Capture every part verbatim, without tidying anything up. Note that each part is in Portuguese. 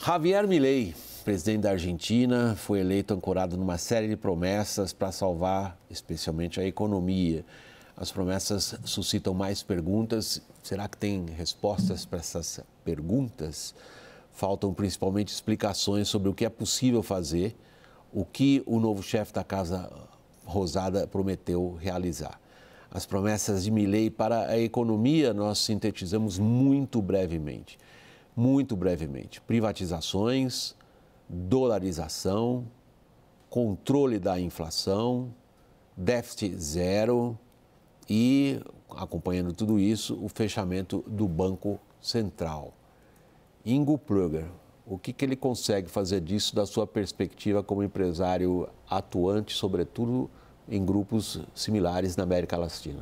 Javier Milei, presidente da Argentina, foi eleito ancorado numa série de promessas para salvar especialmente a economia. As promessas suscitam mais perguntas. Será que tem respostas para essas perguntas? Faltam principalmente explicações sobre o que é possível fazer, o que o novo chefe da Casa Rosada prometeu realizar. As promessas de Milei para a economia nós sintetizamos muito brevemente. Muito brevemente. Privatizações, dolarização, controle da inflação, déficit zero e, acompanhando tudo isso, o fechamento do Banco Central. Ingo Plöger, o que, que ele consegue fazer disso da sua perspectiva como empresário atuante, sobretudo em grupos similares na América Latina?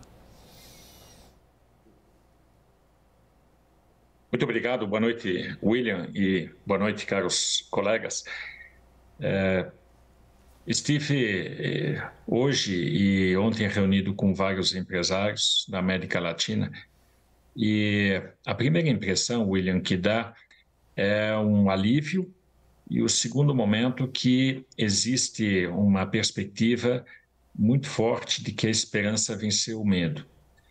Muito obrigado, boa noite, William, e boa noite, caros colegas. É, estive é, hoje e ontem reunido com vários empresários da América Latina e a primeira impressão, William, que dá é um alívio e o segundo momento que existe uma perspectiva muito forte de que a esperança venceu o medo.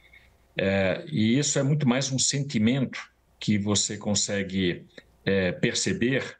É, e isso é muito mais um sentimento que você consegue é, perceber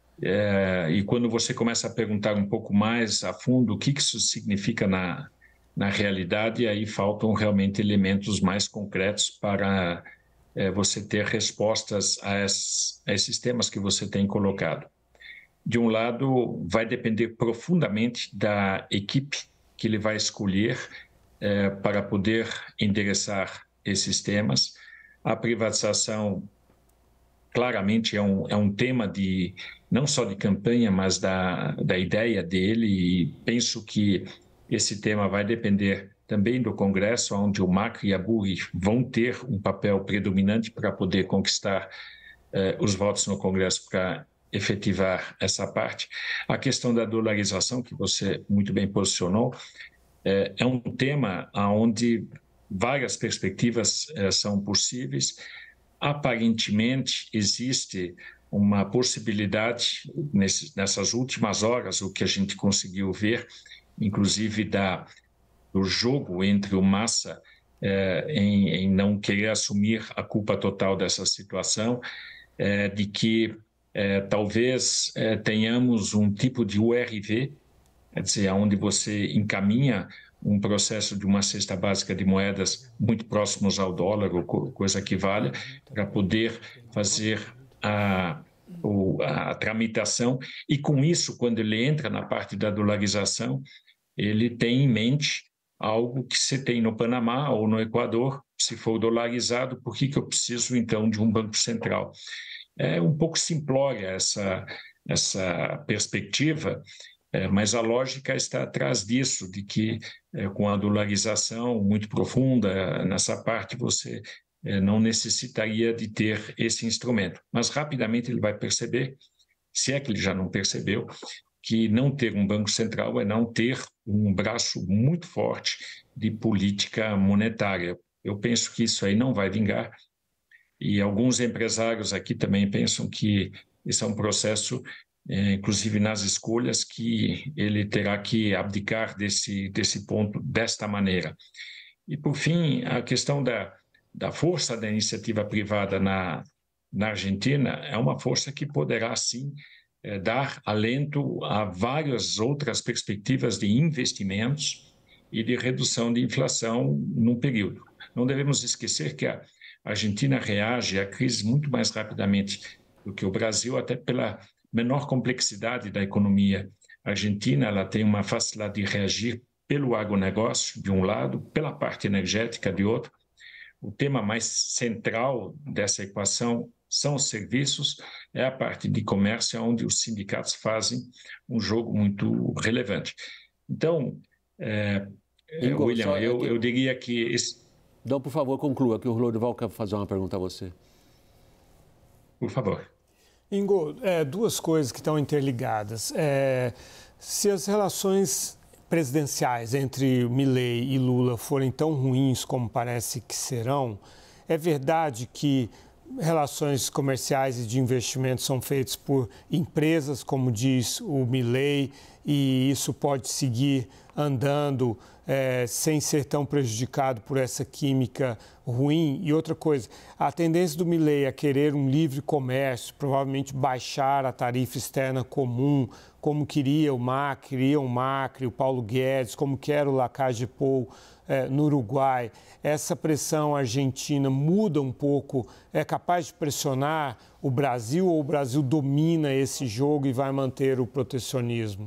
é, e quando você começa a perguntar um pouco mais a fundo o que isso significa na, na realidade, aí faltam realmente elementos mais concretos para é, você ter respostas a, es, a esses temas que você tem colocado. De um lado, vai depender profundamente da equipe que ele vai escolher é, para poder endereçar esses temas. A privatização, claramente, é um, é um tema de, não só de campanha, mas da, da ideia dele, e penso que esse tema vai depender também do Congresso, onde o Macri e a Burri vão ter um papel predominante para poder conquistar eh, os votos no Congresso para efetivar essa parte. A questão da dolarização, que você muito bem posicionou, eh, é um tema onde várias perspectivas eh, são possíveis. Aparentemente, existe uma possibilidade, nesse, nessas últimas horas, o que a gente conseguiu ver, inclusive da, do jogo entre o Massa eh, em, em não querer assumir a culpa total dessa situação, eh, de que eh, talvez eh, tenhamos um tipo de U R V, quer dizer, onde você encaminha um processo de uma cesta básica de moedas muito próximos ao dólar, ou coisa que valha, para poder fazer a, a tramitação. E com isso, quando ele entra na parte da dolarização, ele tem em mente algo que você tem no Panamá ou no Equador. Se for dolarizado, por que que eu preciso, então, de um banco central? É um pouco simplória essa, essa perspectiva, É, mas a lógica está atrás disso, de que é, com a dolarização muito profunda nessa parte, você é, não necessitaria de ter esse instrumento. Mas rapidamente ele vai perceber, se é que ele já não percebeu, que não ter um banco central é não ter um braço muito forte de política monetária. Eu penso que isso aí não vai vingar, e alguns empresários aqui também pensam que esse é um processo É, inclusive nas escolhas, que ele terá que abdicar desse, desse ponto desta maneira. E, por fim, a questão da, da força da iniciativa privada na, na Argentina é uma força que poderá, sim, é, dar alento a várias outras perspectivas de investimentos e de redução de inflação num período. Não devemos esquecer que a Argentina reage à crise muito mais rapidamente do que o Brasil, até pela menor complexidade da economia. A Argentina ela tem uma facilidade de reagir pelo agronegócio, de um lado, pela parte energética, de outro. O tema mais central dessa equação são os serviços, é a parte de comércio, onde os sindicatos fazem um jogo muito relevante. Então, é, Ingo, William, eu, eu diria que... Esse... Não, por favor, conclua, que o Lorival quer fazer uma pergunta a você. Por favor. Ingo, é, duas coisas que estão interligadas. É, se as relações presidenciais entre Milei e Lula forem tão ruins como parece que serão, é verdade que relações comerciais e de investimentos são feitos por empresas, como diz o Milei, e isso pode seguir andando é, sem ser tão prejudicado por essa química ruim. E outra coisa, a tendência do Milei a querer um livre comércio, provavelmente baixar a tarifa externa comum, como queria o Macri, queria o Macri, o Paulo Guedes, como quer o Lacalle-Pou é, no Uruguai. Essa pressão argentina muda um pouco, é capaz de pressionar o Brasil ou o Brasil domina esse jogo e vai manter o protecionismo?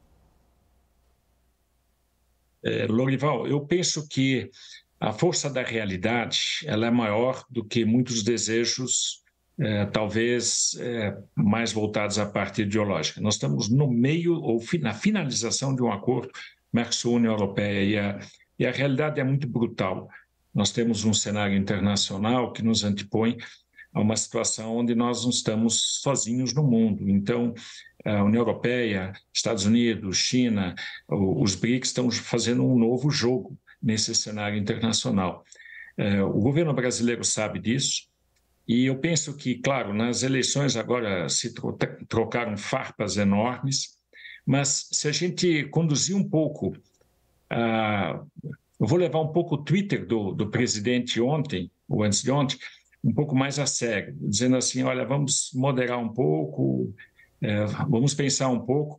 É, Lorival, eu penso que a força da realidade ela é maior do que muitos desejos, é, talvez é, mais voltados à parte ideológica. Nós estamos no meio ou na finalização de um acordo Mercosul-União Europeia e a, e a realidade é muito brutal. Nós temos um cenário internacional que nos antepõe a uma situação onde nós não estamos sozinhos no mundo. Então, a União Europeia, Estados Unidos, China, os BRICS estão fazendo um novo jogo nesse cenário internacional. O governo brasileiro sabe disso e eu penso que, claro, nas eleições agora se trocaram farpas enormes, mas se a gente conduzir um pouco a... Eu vou levar um pouco o Twitter do, do presidente ontem, ou antes de ontem, um pouco mais a sério, dizendo assim, olha, vamos moderar um pouco, é, vamos pensar um pouco.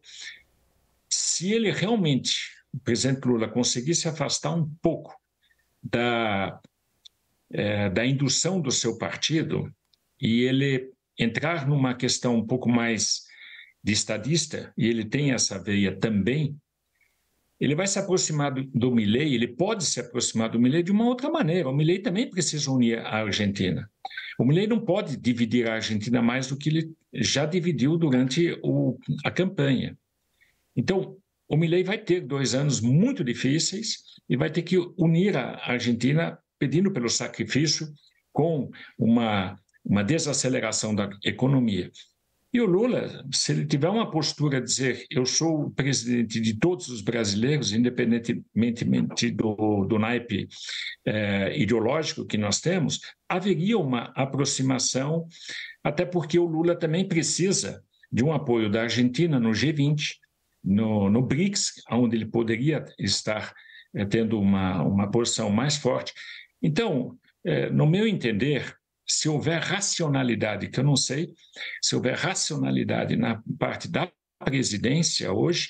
Se ele realmente, o presidente Lula, conseguisse afastar um pouco da, é, da indução do seu partido e ele entrar numa questão um pouco mais de estadista, e ele tem essa veia também, ele vai se aproximar do, do Milei, ele pode se aproximar do Milei de uma outra maneira. O Milei também precisa unir a Argentina. O Milei não pode dividir a Argentina mais do que ele já dividiu durante o, a campanha. Então, o Milei vai ter dois anos muito difíceis e vai ter que unir a Argentina pedindo pelo sacrifício com uma, uma desaceleração da economia. E o Lula, se ele tiver uma postura de dizer eu sou o presidente de todos os brasileiros, independentemente do, do naipe eh, ideológico que nós temos, haveria uma aproximação, até porque o Lula também precisa de um apoio da Argentina no G vinte, no, no BRICS, onde ele poderia estar eh, tendo uma, uma posição mais forte. Então, eh, no meu entender, se houver racionalidade, que eu não sei, se houver racionalidade na parte da presidência hoje,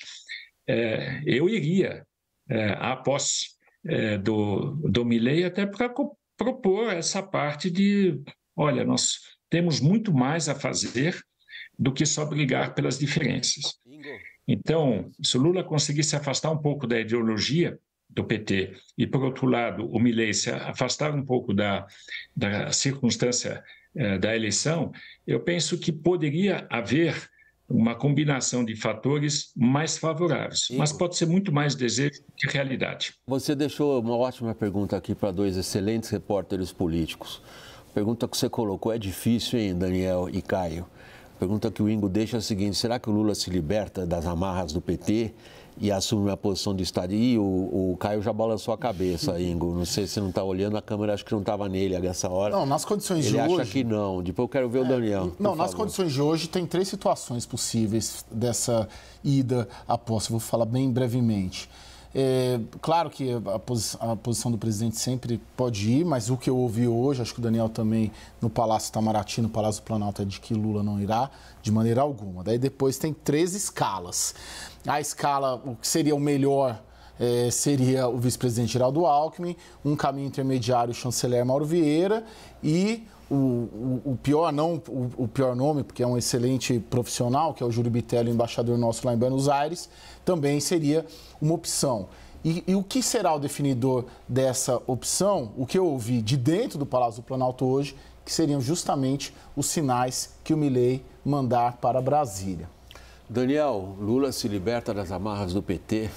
é, eu iria é, à posse é, do, do Milei até para propor essa parte de, olha, nós temos muito mais a fazer do que só brigar pelas diferenças. Então, se o Lula conseguir se afastar um pouco da ideologia do P T e, por outro lado, o Milei se afastar um pouco da, da circunstância eh, da eleição, eu penso que poderia haver uma combinação de fatores mais favoráveis, mas pode ser muito mais desejo que realidade. Você deixou uma ótima pergunta aqui para dois excelentes repórteres políticos. A pergunta que você colocou é difícil, hein, Daniel e Caio? A pergunta que o Ingo deixa é a seguinte: será que o Lula se liberta das amarras do P T e assume uma posição de Estado? E o, o Caio já balançou a cabeça, Ingo. Não sei se você não está olhando, a câmera acho que não estava nele nessa hora. Não, nas condições Ele de hoje... Ele acha que não. Depois eu quero ver é, o Daniel. Não, nas condições de hoje tem três situações possíveis dessa ida à posse. Vou falar bem brevemente. É, claro que a, posi a posição do presidente sempre pode ir, mas o que eu ouvi hoje, acho que o Daniel também, no Palácio Itamaraty, no Palácio do Planalto, é de que Lula não irá de maneira alguma. Daí depois tem três escalas. A escala, o que seria o melhor, é, seria o vice-presidente Geraldo Alckmin, um caminho intermediário, o chanceler Mauro Vieira, e o, o, o pior, não o, o pior nome, porque é um excelente profissional, que é o Júlio Bitello, embaixador nosso lá em Buenos Aires, também seria uma opção. E, e o que será o definidor dessa opção? O que eu ouvi de dentro do Palácio do Planalto hoje, que seriam justamente os sinais que o Milei mandar para Brasília. Daniel, Lula se liberta das amarras do P T?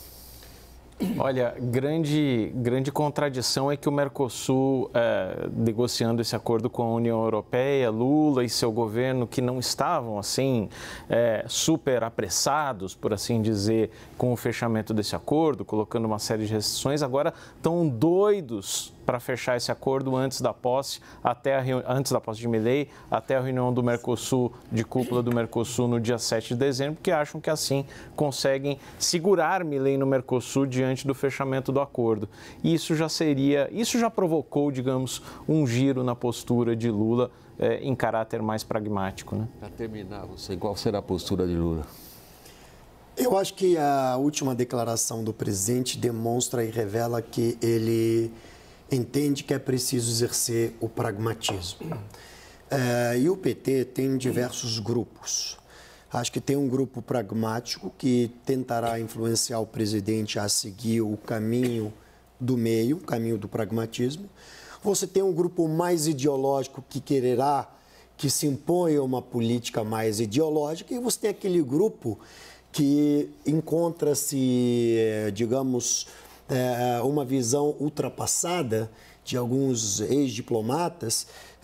Olha, grande, grande contradição é que o Mercosul, é, negociando esse acordo com a União Europeia, Lula e seu governo, que não estavam, assim, é, super apressados, por assim dizer, com o fechamento desse acordo, colocando uma série de restrições, agora estão doidos para fechar esse acordo antes da posse, até a, antes da posse de Milei, até a reunião do Mercosul, de cúpula do Mercosul no dia sete de dezembro, porque acham que assim conseguem segurar Milei no Mercosul diante do fechamento do acordo. E isso já seria, isso já provocou, digamos, um giro na postura de Lula eh, em caráter mais pragmático, né? Para terminar, você, qual será a postura de Lula? Eu acho que a última declaração do presidente demonstra e revela que ele entende que é preciso exercer o pragmatismo. É, e o P T tem diversos grupos. Acho que tem um grupo pragmático que tentará influenciar o presidente a seguir o caminho do meio, o caminho do pragmatismo. Você tem um grupo mais ideológico que quererá que se imponha uma política mais ideológica, e você tem aquele grupo que encontra-se, digamos, uma visão ultrapassada de alguns ex-diplomatas,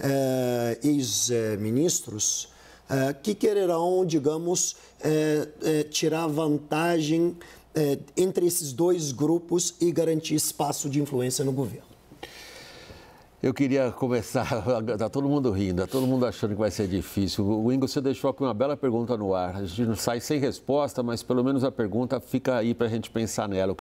ex-ministros, que quererão, digamos, tirar vantagem entre esses dois grupos e garantir espaço de influência no governo. Eu queria começar, está todo mundo rindo, está todo mundo achando que vai ser difícil. O Ingo, você deixou aqui uma bela pergunta no ar. A gente não sai sem resposta, mas pelo menos a pergunta fica aí para a gente pensar nela.